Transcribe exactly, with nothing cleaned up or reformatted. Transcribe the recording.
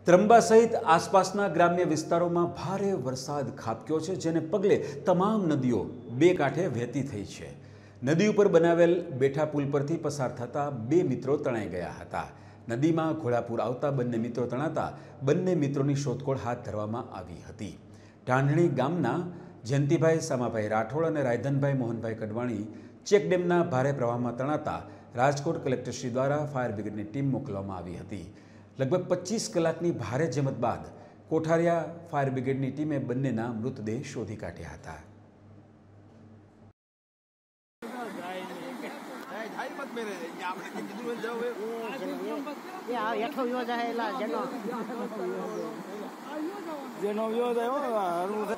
ત્રંબા સહિત આસપાસના ગ્રામ્ય વિસ્તારોમાં ભારે વરસાદ ખાબક્યો છે, જેને પગલે તમામ નદીઓ બે કાંઠે વહેતી થઈ છે। નદી ઉપર બનાવેલ બેઠા પુલ પરથી પસાર થતા બે મિત્રો તણાઈ ગયા હતા। નદીમાં ઘોડાપૂર આવતા બંને મિત્રો તણાતા બંને મિત્રોની શોધખોળ હાથ ધરવામાં આવી હતી। ઢાંઢણી ગામના જયંતિભાઈ સામાભાઈ રાઠોડ અને રાયધનભાઈ મોહનભાઈ કડવાણી ચેકડેમના ભારે પ્રવાહમાં તણાતા રાજકોટ કલેક્ટરશ્રી દ્વારા ફાયર બ્રિગેડની ટીમ મોકલવામાં આવી હતી। लगभग पच्चीस कलाकनी भारे जमत बाद कोठारिया फायर ब्रिगेडनी टीमे बंनेना मृतदेह शोधी काढ्या हता। જેનો યોજાય